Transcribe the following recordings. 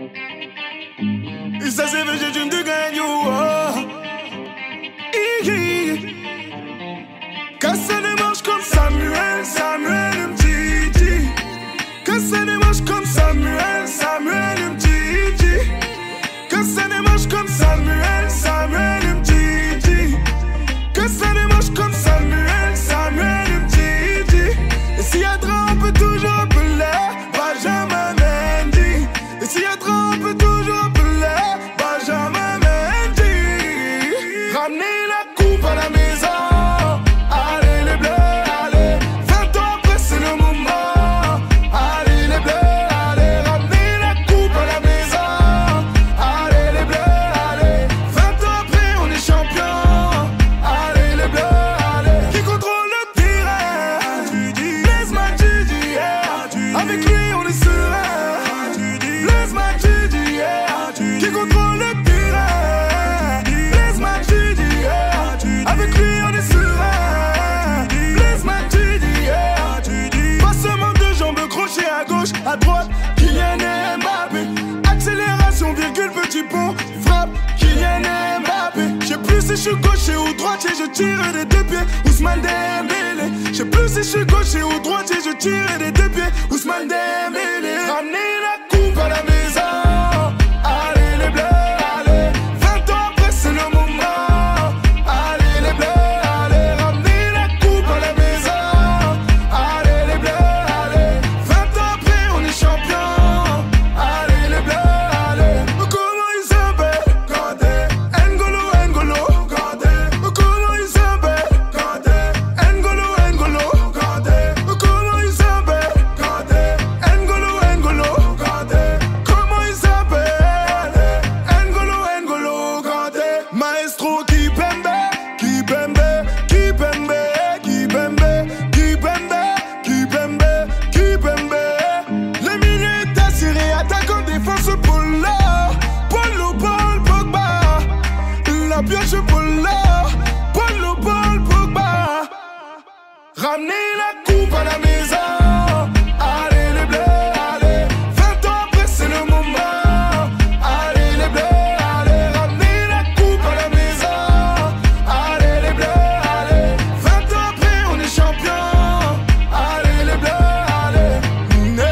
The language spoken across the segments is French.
Et ça c'est vrai, tu me gagnes. Quand ça démarche comme Samuel, Samuel Mtiti. Quand ça démarche comme Samuel, Samuel Mtiti. Quand ça démarche comme Samuel, Samuel Mtiti. Quand ça démarche comme Samuel, Samuel Mtiti. Et s'il y a trop, on peut toujours appeler Benjamin Mendy. Et s'il y a trop, on peut toujours appeler Benjamin Mendy. Ramenez la coupe à la maison. À droite, Kylian Mbappé. Accélération, virgule, petit pont. Frappe, Kylian Mbappé. Je sais plus si je suis gaucher ou droitier, je tire des deux pieds. Ousmane Dembélé. Je sais plus si je suis gaucher ou droitier, je tire des deux pieds. Ousmane Dembélé. Ramenez la coupe à la maison. Allez les bleus, allez. 20 ans après, c'est le moment. Allez les bleus, allez. Ramenez la coupe à la maison. Allez les bleus. Ramenez la coupe à la maison. Allez les bleus, allez. 20 ans après c'est le moment. Allez les bleus, allez. Ramenez la coupe à la maison. Allez les bleus, allez. 20 ans après on est champion. Allez les bleus, allez.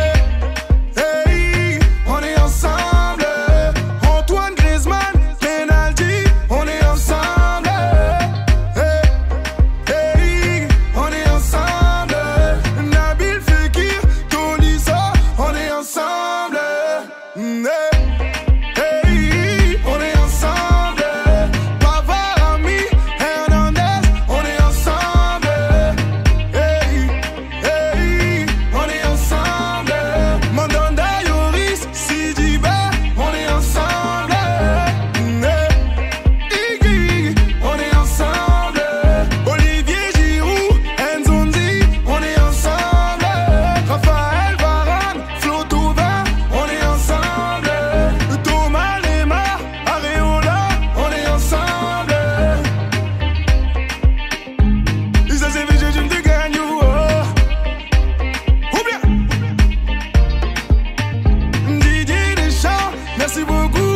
Hey, on est ensemble. Antoine Griezmann, penalty, on est ensemble. Merci beaucoup.